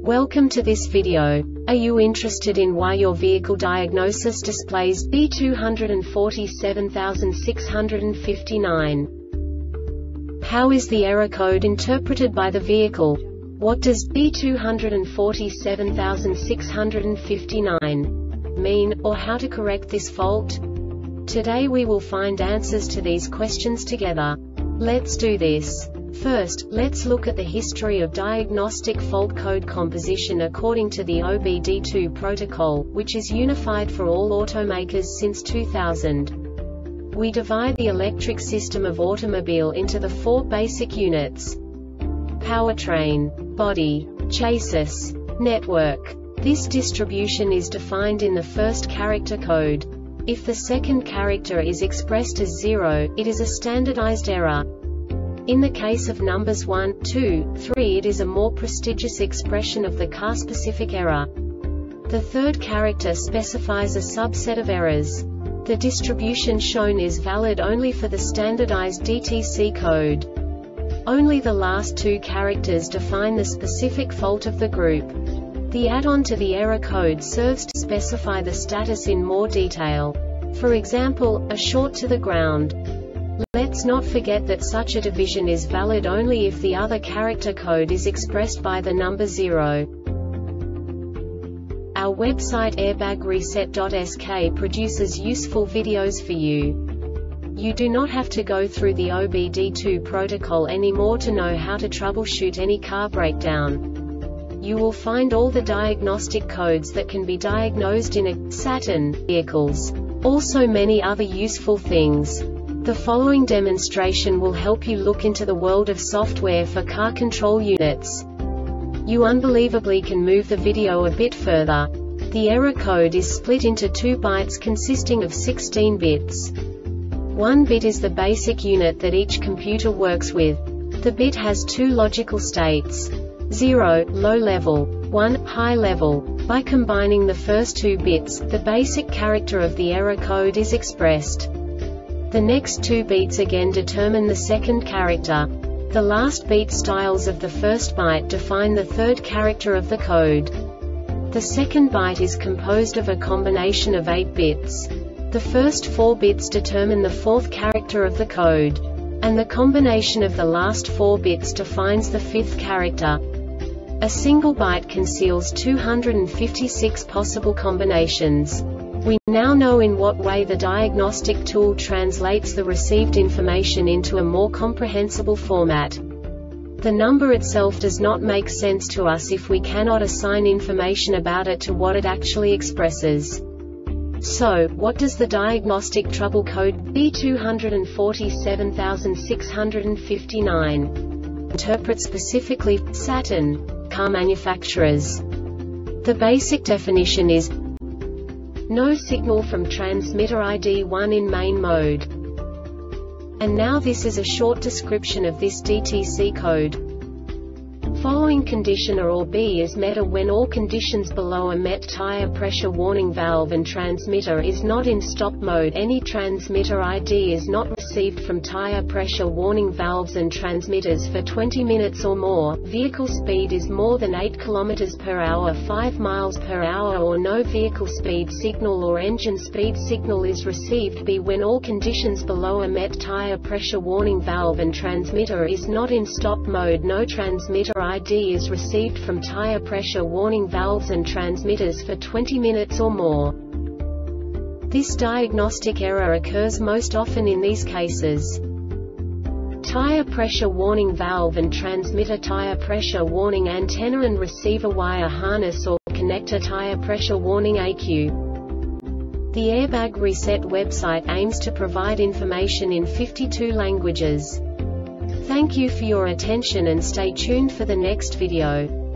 Welcome to this video. Are you interested in why your vehicle diagnosis displays B247659? How is the error code interpreted by the vehicle? What does B247659 mean, or how to correct this fault? Today we will find answers to these questions together. Let's do this. First, let's look at the history of diagnostic fault code composition according to the OBD2 protocol, which is unified for all automakers since 2000. We divide the electric system of automobile into the four basic units: powertrain, body, chassis, network. This distribution is defined in the first character code. If the second character is expressed as 0, it is a standardized error. In the case of numbers 1, 2, 3, it is a more prestigious expression of the car-specific error. The third character specifies a subset of errors. The distribution shown is valid only for the standardized DTC code. Only the last two characters define the specific fault of the group. The add-on to the error code serves to specify the status in more detail. For example, a short to the ground. Let's not forget that such a division is valid only if the other character code is expressed by the number 0. Our website airbagreset.sk produces useful videos for you. You do not have to go through the OBD2 protocol anymore to know how to troubleshoot any car breakdown. You will find all the diagnostic codes that can be diagnosed in a Saturn vehicles. Also many other useful things. The following demonstration will help you look into the world of software for car control units. You unbelievably can move the video a bit further. The error code is split into 2 bytes consisting of 16 bits. 1 bit is the basic unit that each computer works with. The bit has 2 logical states: 0, low level, 1, high level. By combining the first 2 bits, the basic character of the error code is expressed. The next 2 beats again determine the second character. The last beat styles of the first byte define the third character of the code. The second byte is composed of a combination of 8 bits. The first 4 bits determine the fourth character of the code. And the combination of the last 4 bits defines the fifth character. A single byte conceals 256 possible combinations. We now know in what way the diagnostic tool translates the received information into a more comprehensible format. The number itself does not make sense to us if we cannot assign information about it to what it actually expresses. So, what does the diagnostic trouble code B247659 interpret specifically for Saturn car manufacturers? The basic definition is: no signal from transmitter ID 1 in main mode. And now this is a short description of this DTC code. Following condition A or B is met when all conditions below are met: tire pressure warning valve and transmitter is not in stop mode, any transmitter ID is not received from tire pressure warning valves and transmitters for 20 minutes or more, vehicle speed is more than 8 km per hour 5 miles per hour, or no vehicle speed signal or engine speed signal is received. B, when all conditions below are met: tire pressure warning valve and transmitter is not in stop mode, no transmitter ID is received from tire pressure warning valves and transmitters for 20 minutes or more. This diagnostic error occurs most often in these cases: tire pressure warning valve and transmitter, tire pressure warning antenna and receiver wire harness or connector, tire pressure warning ECU. The Airbag Reset website aims to provide information in 52 languages. Thank you for your attention and stay tuned for the next video.